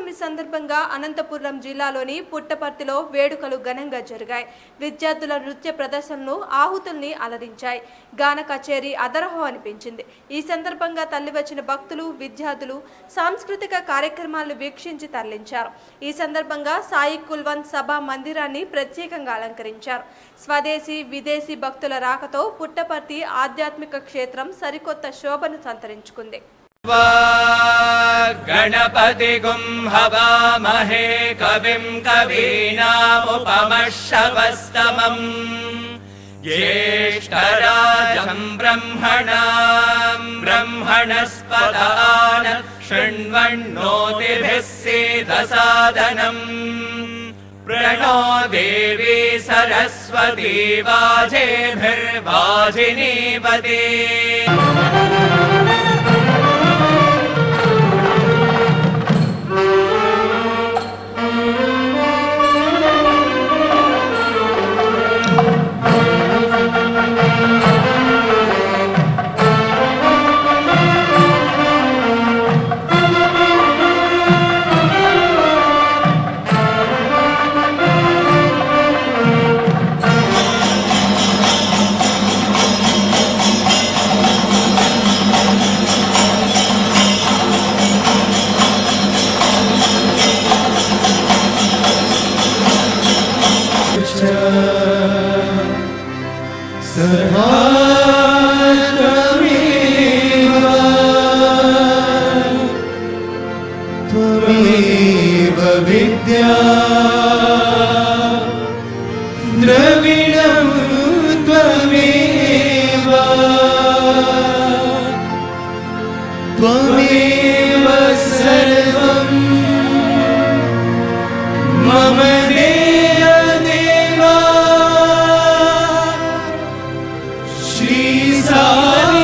వినాయకుని సందర్భంగా అనంతపురం జిల్లాలోని పుట్టపర్తిలో వేడుకలు ఘనంగా జరిగాయి. విద్యార్థుల నృత్య ప్రదర్శనలు ఆహుతుల్ని అలరించాయి. గాన కచేరీ అదరహో అనిపించింది. ఈ సందర్భంగా తల్లివచ్చిన భక్తులు, విద్యార్థులు సాంస్కృతిక కార్యక్రమాలను వీక్షించి తరలించారు. ఈ సందర్భంగా సాయి కుల్వంత్ సభా మందిరాన్ని ప్రత్యేకంగా అలంకరించారు. స్వదేశీ, విదేశీ భక్తుల రాకతో పుట్టపర్తి ఆధ్యాత్మిక క్షేత్రం సరికొత్త శోభను సంతరించుకుంది. गणपति गुं हवामहे कविं कवीनामुपमश्रवस्तमम् ज्येष्ठराजं ब्रह्मणस्पदान शृण्वन्नोतिभिः सीदसादनम् प्रणो देवी सरस्वती वाजेभिर्वाजिनीपते त्वमेव विद्या द्रविणं त्वमेव त्वमेव सर्वं मम देवा श्री साई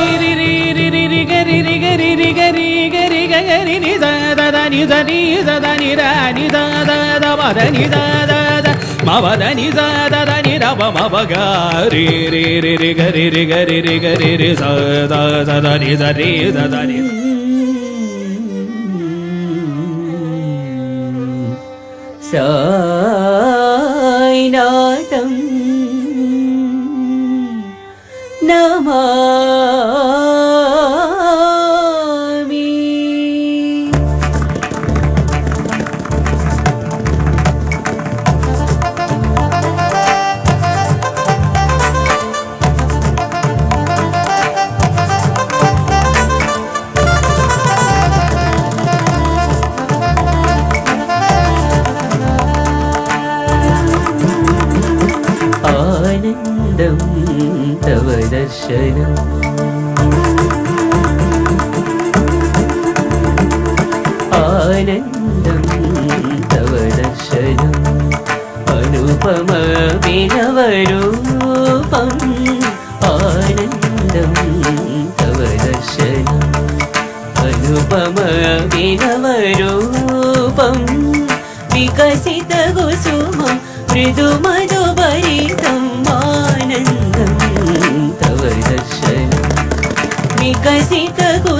साईनाथं नमामि। आनन्दं तव दर्शनम् आनन्दं तव दर्शनम् अनुपमविनवरूपम् आनन्दं तव दर्शनम् अनुपमविनवरूपम् विकसितकुसुमं मृदुमधुभरितम् आनन्दं तव दर्शनम् विकसितकुसुमं